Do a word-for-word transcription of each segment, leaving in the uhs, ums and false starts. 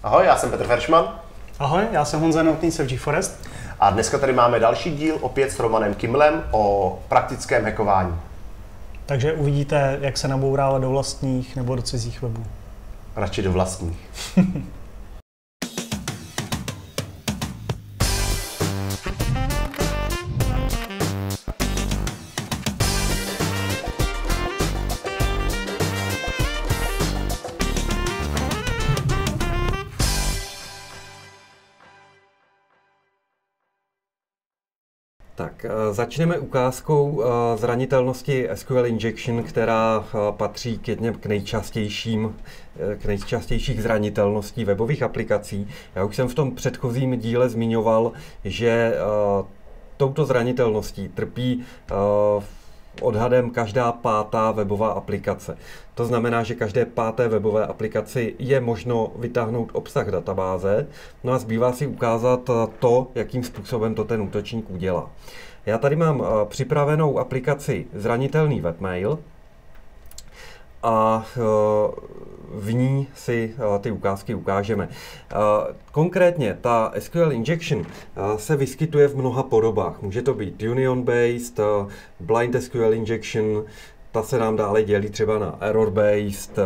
Ahoj, já jsem Petr Feršman. Ahoj, já jsem Honza Novotný z GeForest. A dneska tady máme další díl, opět s Romanem Kimlem o praktickém hackování. Takže uvidíte, jak se nabourávat do vlastních nebo do cizích webů. Radši do vlastních. Tak, začneme ukázkou zranitelnosti S Q L Injection, která patří k jedním k nejčastějším, k nejčastějších zranitelností webových aplikací. Já už jsem v tom předchozím díle zmiňoval, že touto zranitelností trpí odhadem každá pátá webová aplikace. To znamená, že každé páté webové aplikaci je možno vytáhnout obsah databáze, no a zbývá si ukázat to, jakým způsobem to ten útočník udělá. Já tady mám připravenou aplikaci Zranitelný webmail a v ní si ty ukázky ukážeme. Konkrétně ta S Q L Injection se vyskytuje v mnoha podobách. Může to být union-based, blind S Q L Injection, ta se nám dále dělí třeba na error-based,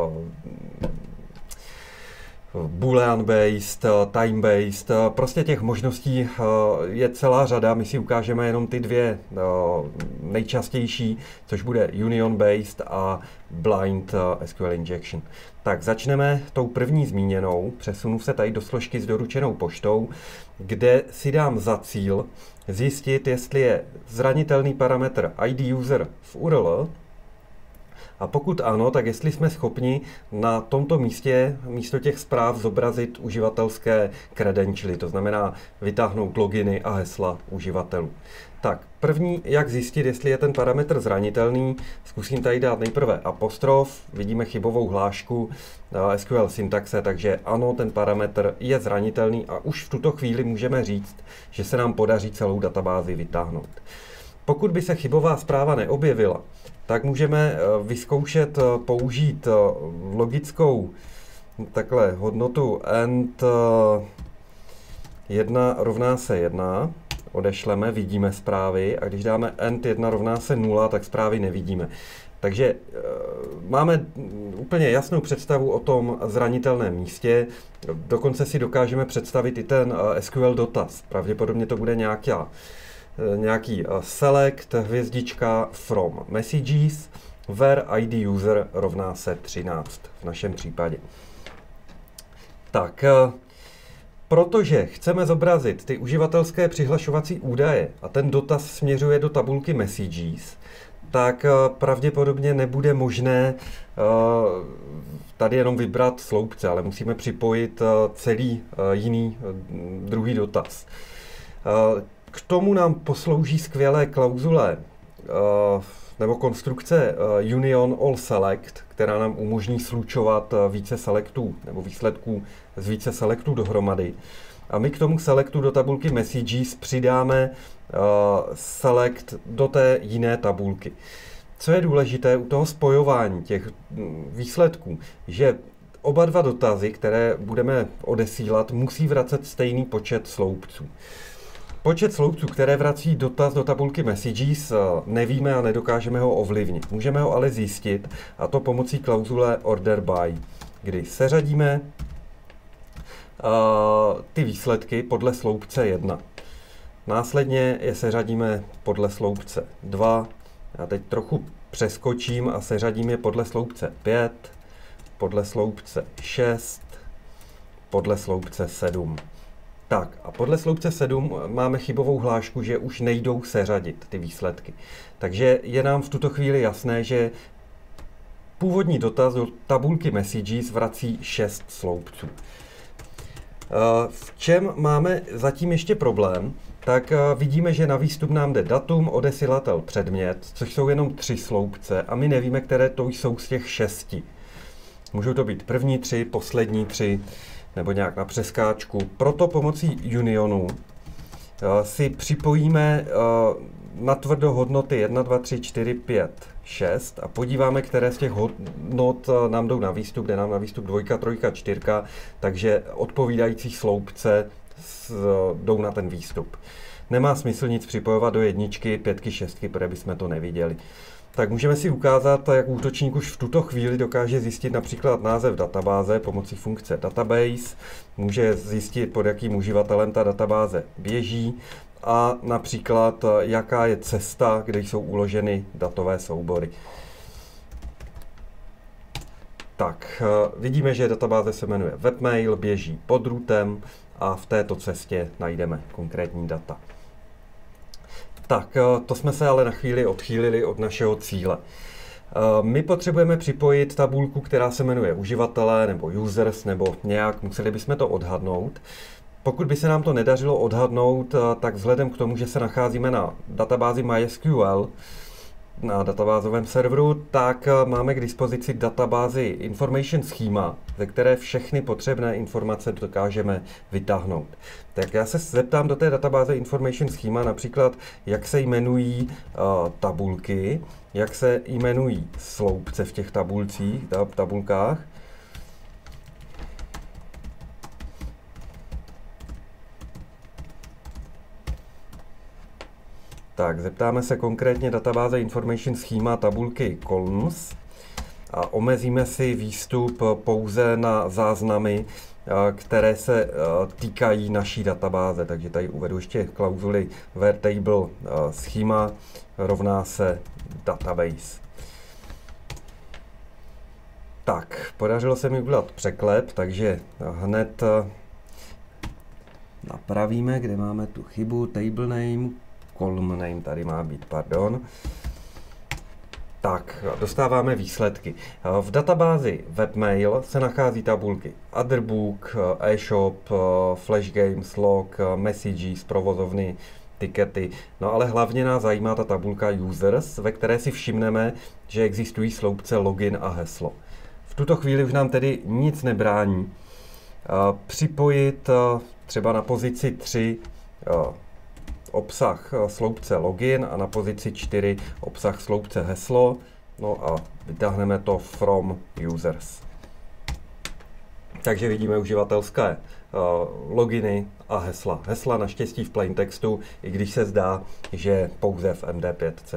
boolean-based, time-based, prostě těch možností je celá řada, my si ukážeme jenom ty dvě nejčastější, což bude union-based a blind S Q L injection. Tak začneme tou první zmíněnou, přesunu se tady do složky s doručenou poštou, kde si dám za cíl zjistit, jestli je zranitelný parametr I D user v U R L, a pokud ano, tak jestli jsme schopni na tomto místě místo těch zpráv zobrazit uživatelské credentialy, to znamená vytáhnout loginy a hesla uživatelů. Tak, první, jak zjistit, jestli je ten parametr zranitelný, zkusím tady dát nejprve apostrof, vidíme chybovou hlášku S Q L syntaxe, takže ano, ten parametr je zranitelný a už v tuto chvíli můžeme říct, že se nám podaří celou databázi vytáhnout. Pokud by se chybová zpráva neobjevila, tak můžeme vyzkoušet použít logickou takhle hodnotu end jedna rovná se jedna, odešleme, vidíme zprávy, a když dáme end jedna rovná se nula, tak zprávy nevidíme. Takže máme úplně jasnou představu o tom zranitelném místě, dokonce si dokážeme představit i ten S Q L dotaz. Pravděpodobně to bude nějaká nějaký select hvězdička from messages where I D user rovná se třináct v našem případě. Tak, protože chceme zobrazit ty uživatelské přihlašovací údaje a ten dotaz směřuje do tabulky messages, tak pravděpodobně nebude možné tady jenom vybrat sloupce, ale musíme připojit celý jiný druhý dotaz. K tomu nám poslouží skvělé klauzule nebo konstrukce Union All Select, která nám umožní slučovat více selektů nebo výsledků z více selektů dohromady. A my k tomu selectu do tabulky messages přidáme select do té jiné tabulky. Co je důležité u toho spojování těch výsledků, že oba dva dotazy, které budeme odesílat, musí vracet stejný počet sloupců. Počet sloupců, které vrací dotaz do tabulky messages, nevíme a nedokážeme ho ovlivnit. Můžeme ho ale zjistit, a to pomocí klauzule order by, kdy seřadíme uh, ty výsledky podle sloupce jedna. Následně je seřadíme podle sloupce dva. Já teď trochu přeskočím a seřadím je podle sloupce pět, podle sloupce šest, podle sloupce sedm. Tak a podle sloupce sedm máme chybovou hlášku, že už nejdou seřadit ty výsledky. Takže je nám v tuto chvíli jasné, že původní dotaz do tabulky messages vrací šest sloupců. V čem máme zatím ještě problém, tak vidíme, že na výstup nám jde datum, odesilatel, předmět, což jsou jenom tři sloupce a my nevíme, které to jsou z těch šesti. Můžou to být první tři, poslední tři, nebo nějak na přeskáčku. Proto pomocí unionu si připojíme natvrdo hodnoty jedna, dva, tři, čtyři, pět, šest a podíváme, které z těch hodnot nám jdou na výstup, jde nám na výstup dvojka, trojka, čtyřka, takže odpovídající sloupce jdou na ten výstup. Nemá smysl nic připojovat do jedničky, pětky, šestky, protože bychom to neviděli. Tak můžeme si ukázat, jak útočník už v tuto chvíli dokáže zjistit například název databáze pomocí funkce database, může zjistit, pod jakým uživatelem ta databáze běží a například, jaká je cesta, kde jsou uloženy datové soubory. Tak, vidíme, že databáze se jmenuje webmail, běží pod rootem a v této cestě najdeme konkrétní data. Tak, to jsme se ale na chvíli odchýlili od našeho cíle. My potřebujeme připojit tabulku, která se jmenuje uživatelé nebo users, nebo nějak, museli bychom to odhadnout. Pokud by se nám to nedařilo odhadnout, tak vzhledem k tomu, že se nacházíme na databázi MySQL, na databázovém serveru, tak máme k dispozici databázi Information Schema, ze které všechny potřebné informace dokážeme vytáhnout. Tak já se zeptám do té databáze Information Schema například, jak se jmenují uh, tabulky, jak se jmenují sloupce v těch tabulcích, tab, tabulkách. Tak, zeptáme se konkrétně databáze Information Schema tabulky columns a omezíme si výstup pouze na záznamy, které se týkají naší databáze. Takže tady uvedu ještě klauzuli where table schema rovná se database. Tak, podařilo se mi udělat překlep, takže hned napravíme, kde máme tu chybu, table name, column name tady má být, pardon. Tak, dostáváme výsledky. V databázi webmail se nachází tabulky Otherbook, e-shop, Flash Games, Log, Messages, provozovny, tikety. No ale hlavně nás zajímá ta tabulka Users, ve které si všimneme, že existují sloupce login a heslo. V tuto chvíli už nám tedy nic nebrání připojit třeba na pozici tři obsah sloupce login a na pozici čtyři obsah sloupce heslo. No a vytáhneme to from users. Takže vidíme uživatelské uh, loginy a hesla. Hesla naštěstí v plain textu, i když se zdá, že pouze v M D pět.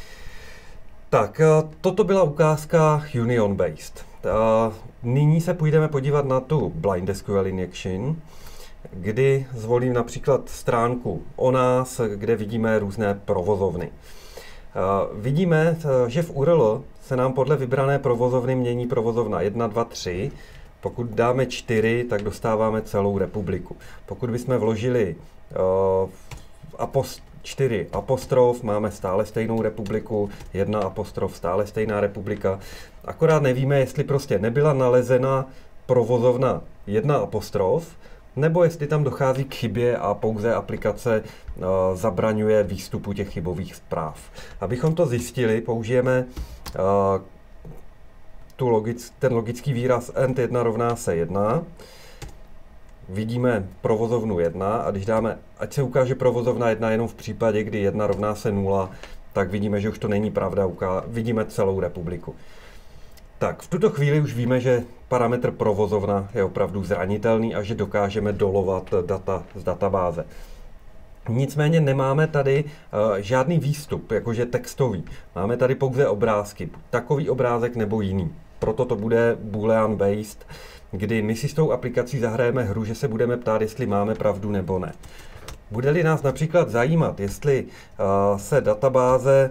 Tak, uh, toto byla ukázka Union Based. Uh, nyní se půjdeme podívat na tu Blind S Q L Injection, kdy zvolím například stránku o nás, kde vidíme různé provozovny. Vidíme, že v U R L se nám podle vybrané provozovny mění provozovna jedna, dva, tři. Pokud dáme čtyři, tak dostáváme celou republiku. Pokud bychom vložili apost čtyři apostrof, máme stále stejnou republiku, jedna apostrof, stále stejná republika. Akorát nevíme, jestli prostě nebyla nalezena provozovna jedna apostrof, nebo jestli tam dochází k chybě a pouze aplikace uh, zabraňuje výstupu těch chybových zpráv. Abychom to zjistili, použijeme uh, tu logic, ten logický výraz end jedna rovná se jedna. Vidíme provozovnu jedna a když dáme, ať se ukáže provozovna jedna jenom v případě, kdy jedna rovná se nula, tak vidíme, že už to není pravda, vidíme celou republiku. Tak, v tuto chvíli už víme, že parametr provozovna je opravdu zranitelný a že dokážeme dolovat data z databáze. Nicméně nemáme tady uh, žádný výstup, jakože textový. Máme tady pouze obrázky, takový obrázek nebo jiný. Proto to bude boolean based, kdy my si s tou aplikací zahrajeme hru, že se budeme ptát, jestli máme pravdu nebo ne. Bude-li nás například zajímat, jestli uh, se databáze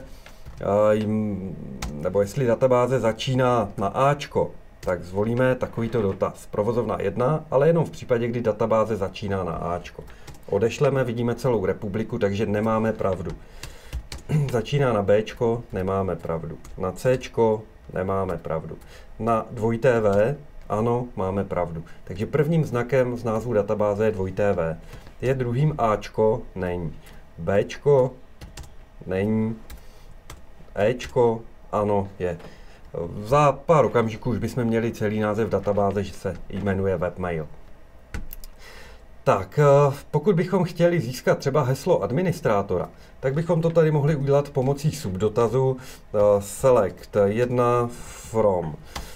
nebo jestli databáze začíná na Ačko, tak zvolíme takovýto dotaz. Provozovna jedna, ale jenom v případě, kdy databáze začíná na Ačko. Odešleme, vidíme celou republiku, takže nemáme pravdu. Začíná na Bčko, nemáme pravdu. Na Cčko, nemáme pravdu. Na dvojité V, ano, máme pravdu. Takže prvním znakem z názvu databáze je dvojité V. Je druhým Ačko, není. Bčko, není. Ečko, ano, je. Za pár okamžiků už bychom měli celý název databáze, že se jmenuje webmail. Tak, pokud bychom chtěli získat třeba heslo administrátora, tak bychom to tady mohli udělat pomocí subdotazu select jedna from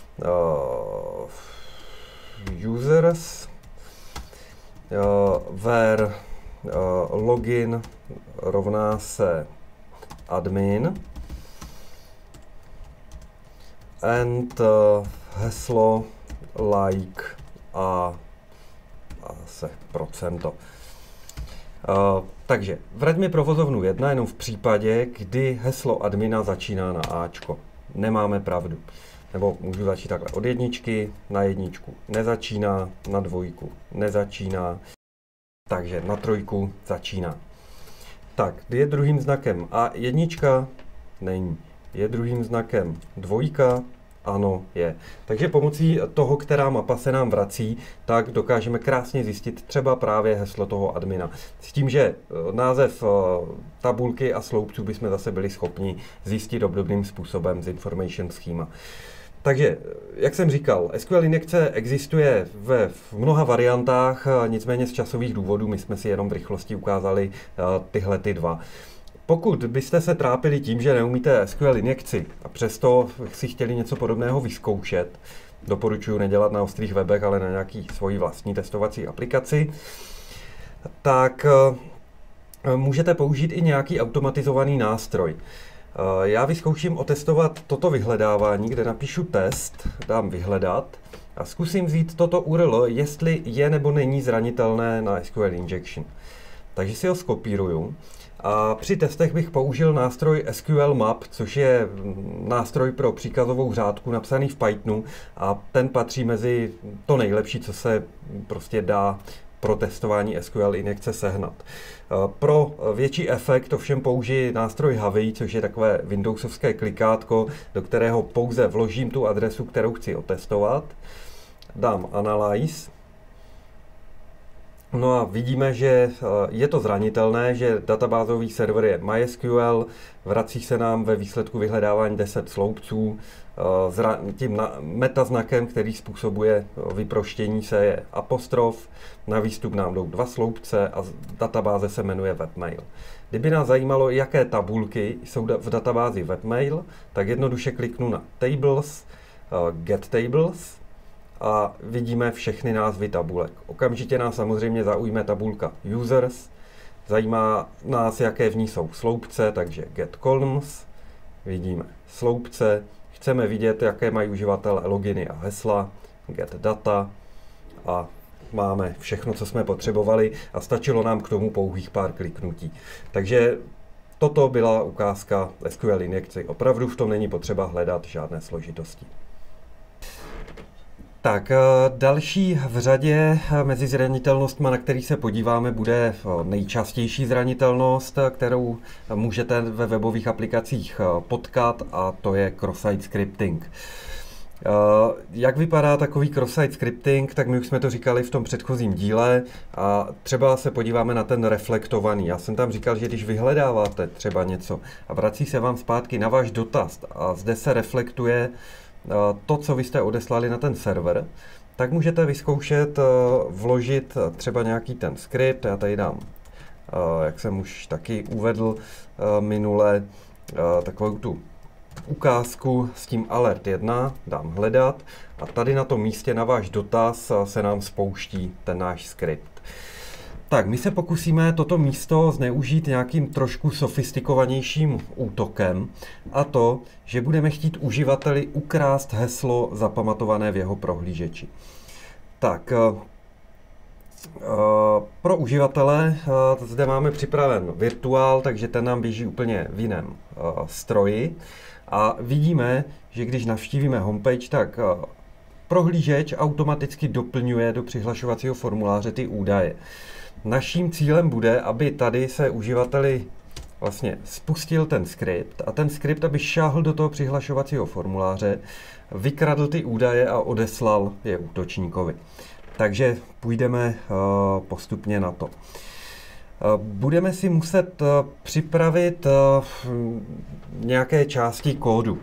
users where login rovná se admin and heslo like a se procento. Uh, takže vraťme provozovnu jedna jenom v případě, kdy heslo admina začíná na Ačko. Nemáme pravdu. Nebo můžu začít takhle od jedničky na jedničku. Nezačíná, na dvojku nezačíná. Takže na trojku začíná. Tak, je druhým znakem a jednička? Není. Je druhým znakem dvojka? Ano, je. Takže pomocí toho, která mapa se nám vrací, tak dokážeme krásně zjistit třeba právě heslo toho admina. S tím, že název tabulky a sloupců bychom zase byli schopni zjistit obdobným způsobem z information schema. Takže, jak jsem říkal, S Q L injekce existuje ve v mnoha variantách, nicméně z časových důvodů my jsme si jenom v rychlosti ukázali tyhle ty dva. Pokud byste se trápili tím, že neumíte S Q L injekci a přesto si chtěli něco podobného vyzkoušet, doporučuji nedělat na ostrých webech, ale na nějaký svoji vlastní testovací aplikaci, tak můžete použít i nějaký automatizovaný nástroj. Já vyzkouším otestovat toto vyhledávání, kde napíšu test, dám vyhledat a zkusím vzít toto U R L, jestli je nebo není zranitelné na S Q L injection. Takže si ho skopíruju. A při testech bych použil nástroj S Q L Map, což je nástroj pro příkazovou řádku napsaný v Pythonu a ten patří mezi to nejlepší, co se prostě dá pro testování S Q L injekce sehnat. Pro větší efekt ovšem použiji nástroj Havy, což je takové windowsovské klikátko, do kterého pouze vložím tu adresu, kterou chci otestovat. Dám Analyze. No a vidíme, že je to zranitelné, že databázový server je MySQL, vrací se nám ve výsledku vyhledávání deset sloupců, tím metaznakem, který způsobuje vyproštění se, je apostrof, na výstup nám jdou dva sloupce a databáze se jmenuje webmail. Kdyby nás zajímalo, jaké tabulky jsou v databázi webmail, tak jednoduše kliknu na Tables, Get Tables, a vidíme všechny názvy tabulek. Okamžitě nás samozřejmě zaujme tabulka Users, zajímá nás, jaké v ní jsou sloupce, takže Get Columns, vidíme sloupce, chceme vidět, jaké mají uživatelé loginy a hesla, Get Data a máme všechno, co jsme potřebovali a stačilo nám k tomu pouhých pár kliknutí. Takže toto byla ukázka S Q L injekci. Opravdu v tom není potřeba hledat žádné složitosti. Tak, další v řadě mezi zranitelnostmi, na který se podíváme, bude nejčastější zranitelnost, kterou můžete ve webových aplikacích potkat, a to je cross-site scripting. Jak vypadá takový cross-site scripting, tak my už jsme to říkali v tom předchozím díle a třeba se podíváme na ten reflektovaný. Já jsem tam říkal, že když vyhledáváte třeba něco a vrací se vám zpátky na váš dotaz a zde se reflektuje to, co vy jste odeslali na ten server, tak můžete vyzkoušet vložit třeba nějaký ten skript. Já tady dám, jak jsem už taky uvedl minule, takovou tu ukázku s tím alert jedna, dám hledat a tady na tom místě na váš dotaz se nám spouští ten náš skript. Tak, my se pokusíme toto místo zneužít nějakým trošku sofistikovanějším útokem, a to, že budeme chtít uživateli ukrást heslo zapamatované v jeho prohlížeči. Tak, pro uživatele zde máme připraven virtuál, takže ten nám běží úplně v jiném stroji a vidíme, že když navštívíme homepage, tak prohlížeč automaticky doplňuje do přihlašovacího formuláře ty údaje. Naším cílem bude, aby tady se uživateli vlastně spustil ten skript a ten skript, aby šáhl do toho přihlašovacího formuláře, vykradl ty údaje a odeslal je útočníkovi. Takže půjdeme postupně na to. Budeme si muset připravit nějaké části kódu.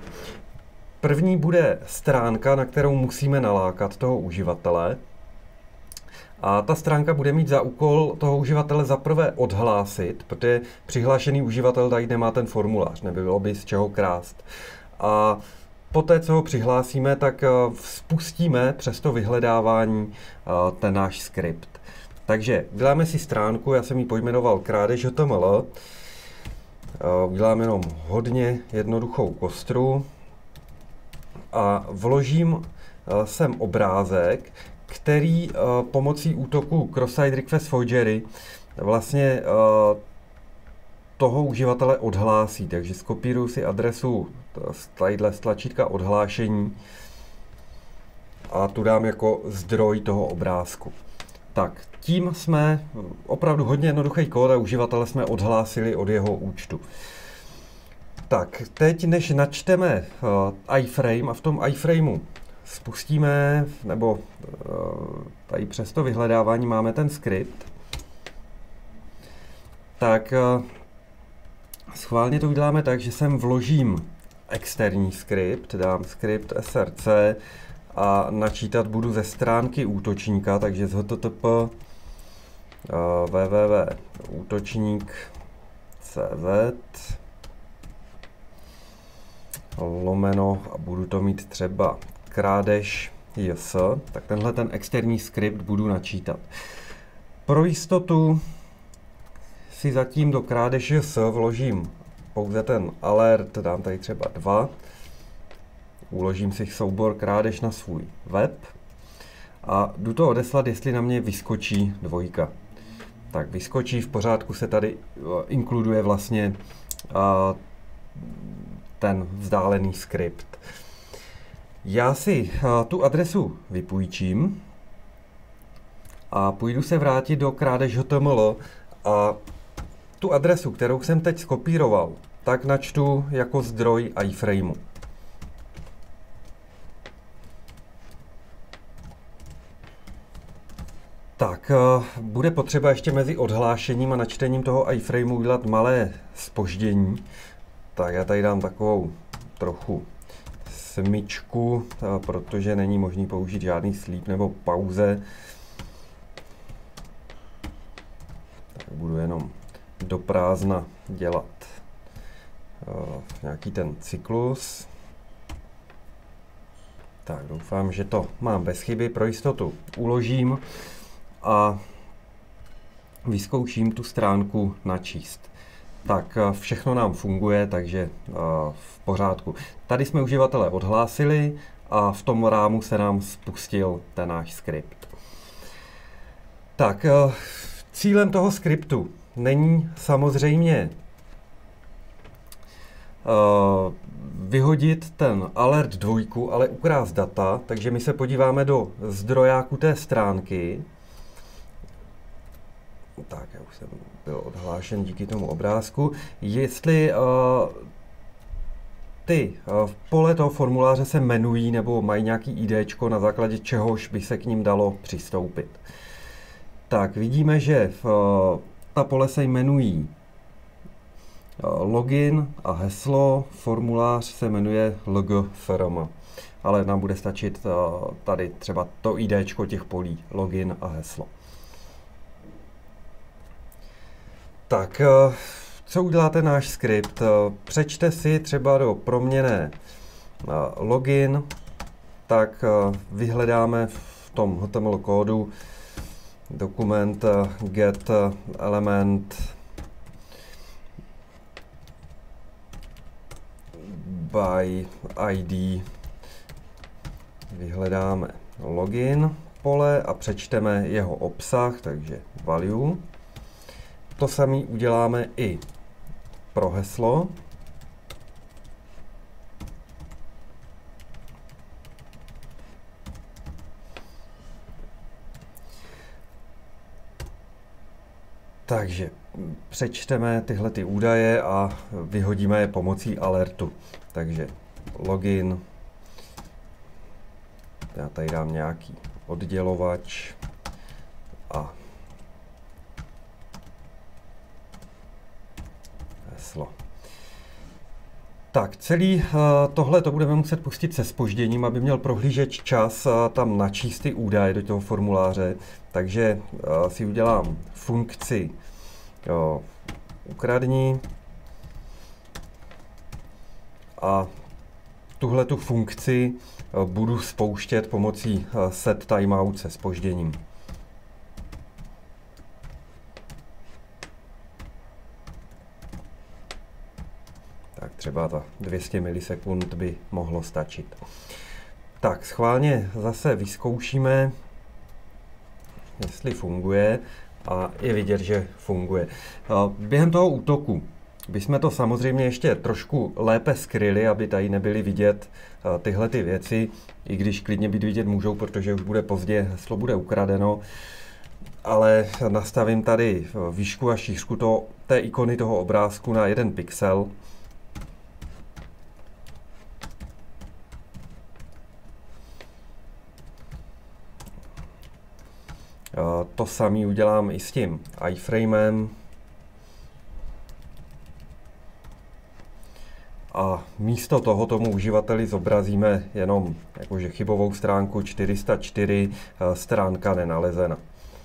První bude stránka, na kterou musíme nalákat toho uživatele. A ta stránka bude mít za úkol toho uživatele zaprvé odhlásit, protože přihlášený uživatel tady nemá ten formulář, nebylo by z čeho krást. A poté, co ho přihlásíme, tak spustíme přes to vyhledávání ten náš skript. Takže uděláme si stránku, já jsem ji pojmenoval krádež H T M L. Udělám jenom hodně jednoduchou kostru a vložím sem obrázek, který pomocí útoku Cross-Site Request Forgery vlastně toho uživatele odhlásí. Takže skopíruju si adresu z tadyhle z tlačítka odhlášení a tu dám jako zdroj toho obrázku. Tak, tím jsme opravdu hodně jednoduchý kód a uživatele jsme odhlásili od jeho účtu. Tak, teď než načteme uh, iframe a v tom iframeu spustíme, nebo uh, tady přes to vyhledávání máme ten skript, tak uh, schválně to uděláme tak, že sem vložím externí skript, dám skript src a načítat budu ze stránky útočníka, takže z http uh, www útočník tečka cz lomeno a budu to mít třeba krádež js, tak tenhle ten externí skript budu načítat. Pro jistotu si zatím do krádeže js vložím pouze ten alert, dám tady třeba dva, uložím si soubor krádež na svůj web a jdu to odeslat, jestli na mě vyskočí dvojka. Tak vyskočí, v pořádku, se tady inkluduje vlastně uh, ten vzdálený skript. Já si uh, tu adresu vypůjčím a půjdu se vrátit do krádež H T M L a tu adresu, kterou jsem teď skopíroval, tak načtu jako zdroj iframeu. Tak, bude potřeba ještě mezi odhlášením a načtením toho iframeu udělat malé zpoždění. Tak já tady dám takovou trochu smyčku, protože není možný použít žádný sleep nebo pauze. Tak budu jenom do prázdna dělat uh, nějaký ten cyklus. Tak doufám, že to mám bez chyby. Pro jistotu uložím a vyzkouším tu stránku načíst. Tak všechno nám funguje, takže uh, v pořádku. Tady jsme uživatele odhlásili a v tom rámu se nám spustil ten náš skript. Tak, uh, cílem toho skriptu není samozřejmě uh, vyhodit ten alert dvojku, ale ukrást data, takže my se podíváme do zdrojáku té stránky. Tak, já už jsem byl odhlášen díky tomu obrázku. Jestli uh, ty uh, pole toho formuláře se jmenují nebo mají nějaký IDčko, na základě čehož by se k ním dalo přistoupit. Tak, vidíme, že uh, ta pole se jmenují uh, login a heslo, formulář se jmenuje lgfrm, ale nám bude stačit uh, tady třeba to IDčko těch polí, login a heslo. Tak, co udělá ten náš skript? Přečte si třeba do proměnné login, tak vyhledáme v tom H T M L kódu dokument get element by I D. Vyhledáme login pole a přečteme jeho obsah, takže value. To samé uděláme i pro heslo. Takže přečteme tyhle ty údaje a vyhodíme je pomocí alertu. Takže login, já tady dám nějaký oddělovač a heslo. Tak, celý tohle to budeme muset pustit se zpožděním, aby měl prohlížeč čas tam načíst ty údaje do toho formuláře. Takže si udělám funkci jo, ukradni a tuhle tu funkci budu spouštět pomocí set timeout se zpožděním. Tak třeba ta dvě stě milisekund by mohlo stačit. Tak schválně zase vyzkoušíme, jestli funguje, a je vidět, že funguje. Během toho útoku bychom to samozřejmě ještě trošku lépe skryli, aby tady nebyly vidět tyhle ty věci, i když klidně být vidět můžou, protože už bude pozdě, heslo bude ukradeno. Ale nastavím tady výšku a šířku toho, té ikony toho obrázku na jeden pixel. To samé udělám i s tím iframem. A místo toho tomu uživateli zobrazíme jenom jakože chybovou stránku čtyři sta čtyři, stránka nenalezena.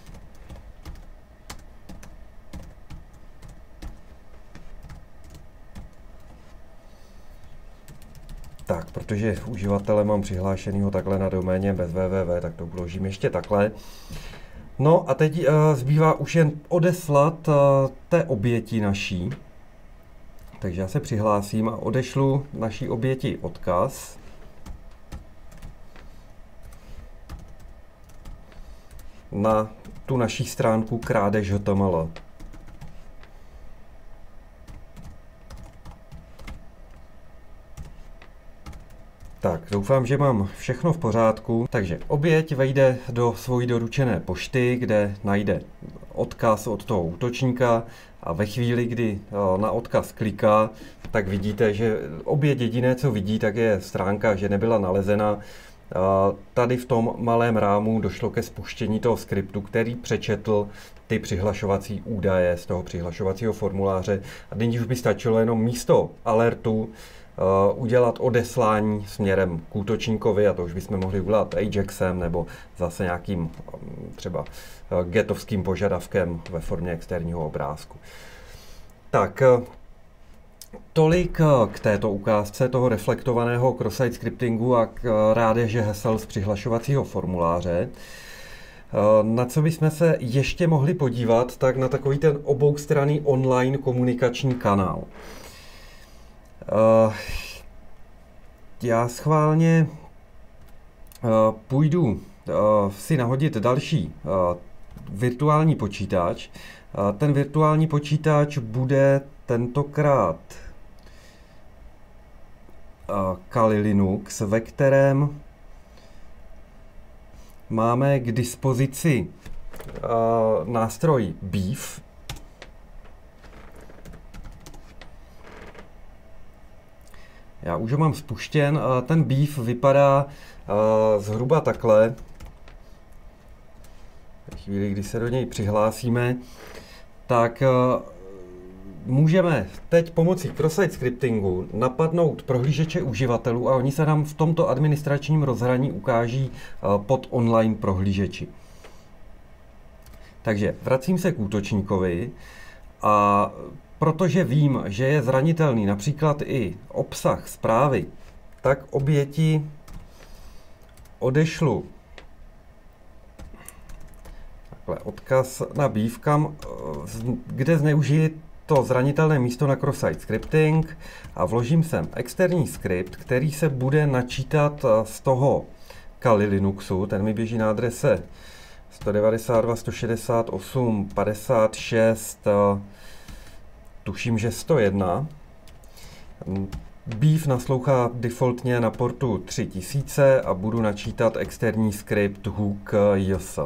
Tak, protože uživatele mám přihlášenýho takhle na doméně bez www, tak to uložím ještě takhle. No a teď uh, zbývá už jen odeslat uh, té oběti naší. Takže já se přihlásím a odešlu naší oběti odkaz. Na tu naší stránku krádež H T M L. Tak, doufám, že mám všechno v pořádku. Takže oběť vejde do svojí doručené pošty, kde najde odkaz od toho útočníka a ve chvíli, kdy na odkaz kliká, tak vidíte, že oběť jediné, co vidí, tak je stránka, že nebyla nalezena. Tady v tom malém rámu došlo ke spuštění toho skriptu, který přečetl ty přihlašovací údaje z toho přihlašovacího formuláře. A nyní už by stačilo jenom místo alertu Uh, udělat odeslání směrem k útočníkovi, a to už bychom mohli udělat Ajaxem nebo zase nějakým um, třeba uh, getovským požadavkem ve formě externího obrázku. Tak, uh, tolik uh, k této ukázce toho reflektovaného cross-site scriptingu a k uh, rádeže hesel z přihlašovacího formuláře. Uh, na co bychom se ještě mohli podívat, tak na takový ten oboustranný online komunikační kanál. Uh, já schválně uh, půjdu uh, si nahodit další uh, virtuální počítač. Uh, ten virtuální počítač bude tentokrát uh, Kali Linux, ve kterém máme k dispozici uh, nástroj Beef. Já už ho mám spuštěn, ten Beef vypadá uh, zhruba takhle. V chvíli, kdy se do něj přihlásíme, tak uh, můžeme teď pomocí cross-site scriptingu napadnout prohlížeče uživatelů a oni se nám v tomto administračním rozhraní ukáží uh, pod online prohlížeči. Takže vracím se k útočníkovi a protože vím, že je zranitelný například i obsah zprávy, tak oběti odešlu takhle odkaz na Beef, kam, kde zneužiji to zranitelné místo na cross-site scripting a vložím sem externí skript, který se bude načítat z toho Kali Linuxu. Ten mi běží na adrese sto devadesát dva, sto šedesát osm, padesát šest, tuším, že sto jedna. Beef naslouchá defaultně na portu tři tisíce a budu načítat externí skript hook js.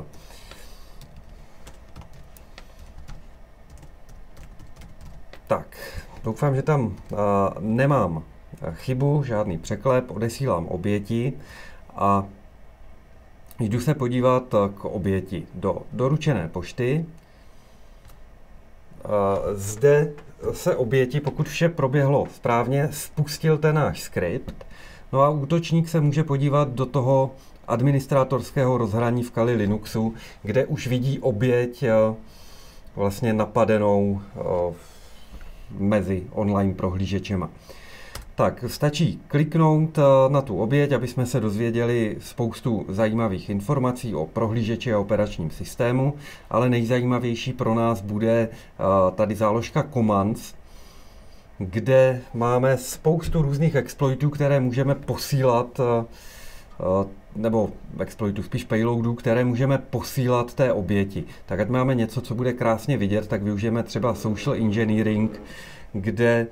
Tak, doufám, že tam uh, nemám chybu, žádný překlep, odesílám oběti a jdu se podívat k oběti do doručené pošty. Zde se oběti, pokud vše proběhlo správně, spustil ten náš skript. No a útočník se může podívat do toho administrátorského rozhraní v Kali Linuxu, kde už vidí oběť vlastně napadenou mezi online prohlížečema. Tak stačí kliknout na tu oběť, aby jsme se dozvěděli spoustu zajímavých informací o prohlížeči a operačním systému, ale nejzajímavější pro nás bude tady záložka Commands, kde máme spoustu různých exploitů, které můžeme posílat, nebo exploitů, spíš payloadů, které můžeme posílat té oběti. Tak ať máme něco, co bude krásně vidět, tak využijeme třeba social engineering, kde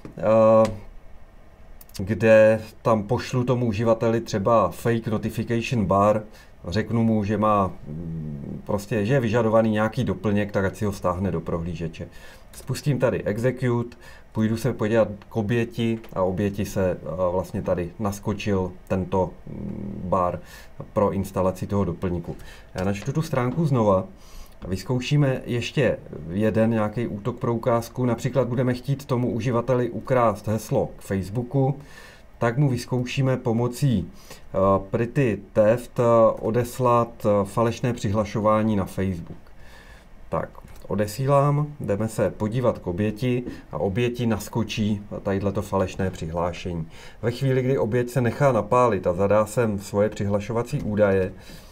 kde tam pošlu tomu uživateli třeba fake notification bar, řeknu mu, že má prostě, že je vyžadovaný nějaký doplněk, tak ať si ho stáhne do prohlížeče. Spustím tady execute, půjdu se podívat k oběti a oběti se vlastně tady naskočil tento bar pro instalaci toho doplňku. Já načtu tu stránku znova. Vyzkoušíme ještě jeden nějaký útok pro ukázku. Například budeme chtít tomu uživateli ukrást heslo k Facebooku, tak mu vyzkoušíme pomocí uh, pretty theft uh, odeslat uh, falešné přihlašování na Facebook. Tak, odesílám, jdeme se podívat k oběti a oběti naskočí tadyhleto falešné přihlášení. Ve chvíli, kdy oběť se nechá napálit a zadá sem svoje přihlašovací údaje,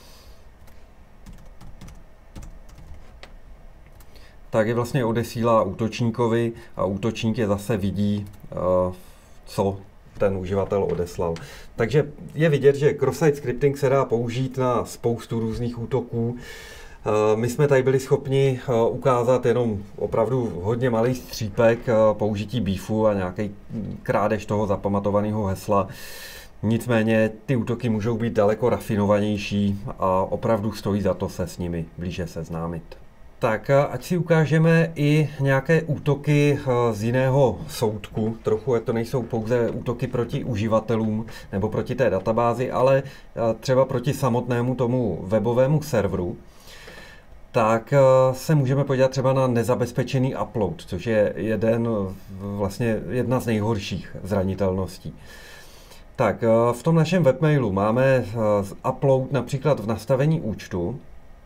tak je vlastně odesílá útočníkovi a útočník je zase vidí, co ten uživatel odeslal. Takže je vidět, že cross-site scripting se dá použít na spoustu různých útoků. My jsme tady byli schopni ukázat jenom opravdu hodně malý střípek použití beefu a nějaký krádež toho zapamatovaného hesla. Nicméně ty útoky můžou být daleko rafinovanější a opravdu stojí za to se s nimi blíže seznámit. Tak ať si ukážeme i nějaké útoky z jiného soudku, trochu, to nejsou pouze útoky proti uživatelům nebo proti té databázi, ale třeba proti samotnému tomu webovému serveru, tak se můžeme podívat třeba na nezabezpečený upload, což je jeden, vlastně jedna z nejhorších zranitelností. Tak v tom našem webmailu máme upload například v nastavení účtu,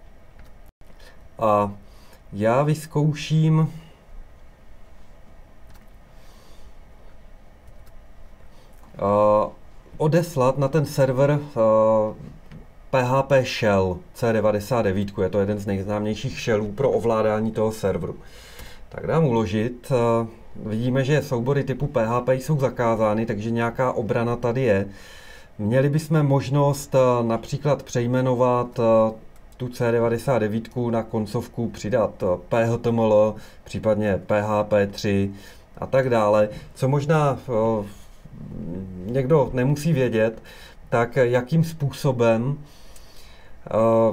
a já vyzkouším uh, odeslat na ten server uh, P H P shell C devadesát devět, je to jeden z nejznámějších shellů pro ovládání toho serveru. Tak dám uložit, uh, vidíme, že soubory typu P H P jsou zakázány, takže nějaká obrana tady je. Měli bychom možnost uh, například přejmenovat uh, tu C devadesát devět na koncovku přidat P H T M L, případně P H P tři a tak dále. Co možná o, někdo nemusí vědět, tak jakým způsobem o,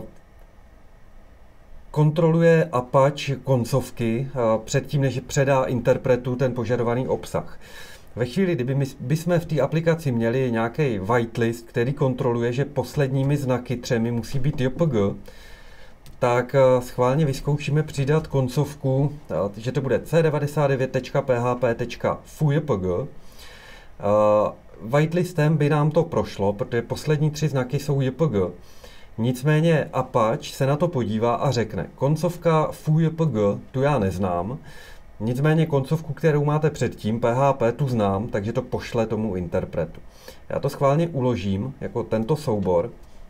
kontroluje Apache koncovky o, předtím, než předá interpretu ten požadovaný obsah. Ve chvíli, kdyby my bychom v té aplikaci měli nějaký whitelist, který kontroluje, že posledními znaky třemi musí být J P G, tak schválně vyzkoušíme přidat koncovku, že to bude C devadesát devět tečka P H P tečka F U J P G. Whitelistem by nám to prošlo, protože poslední tři znaky jsou J P G. Nicméně Apache se na to podívá a řekne, koncovka F U J P G, tu já neznám, nicméně koncovku, kterou máte předtím, P H P, tu znám, takže to pošle tomu interpretu. Já to schválně uložím jako tento soubor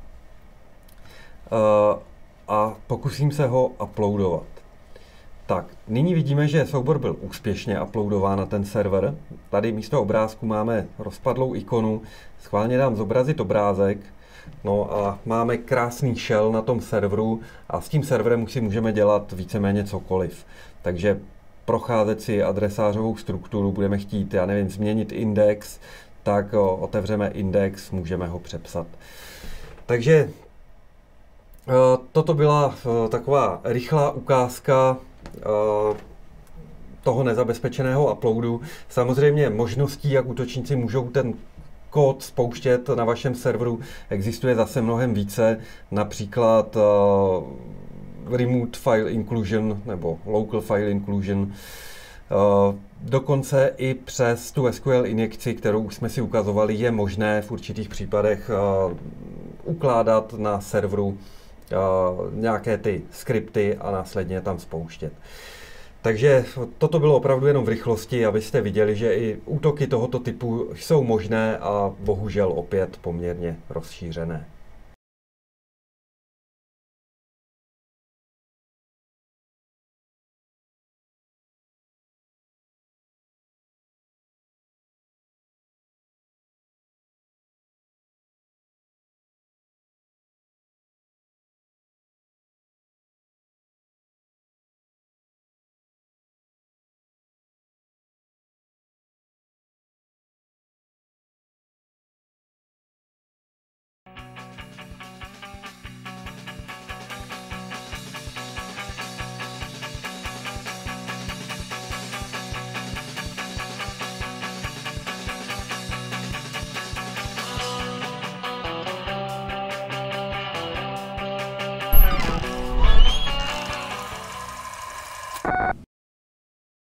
a pokusím se ho uploadovat. Tak, nyní vidíme, že soubor byl úspěšně uploadován na ten server. Tady místo obrázku máme rozpadlou ikonu. Schválně dám zobrazit obrázek. No a máme krásný shell na tom serveru a s tím serverem už si můžeme dělat víceméně cokoliv. Takže procházet si adresářovou strukturu, budeme chtít, já nevím, změnit index, tak otevřeme index, můžeme ho přepsat. Takže toto byla taková rychlá ukázka toho nezabezpečeného uploadu. Samozřejmě možností, jak útočníci můžou ten kód spouštět na vašem serveru, existuje zase mnohem více. Například remote file inclusion nebo local file inclusion. Dokonce i přes tu S Q L injekci, kterou už jsme si ukazovali, je možné v určitých případech ukládat na serveru nějaké ty skripty a následně tam spouštět. Takže toto bylo opravdu jenom v rychlosti, abyste viděli, že i útoky tohoto typu jsou možné a bohužel opět poměrně rozšířené.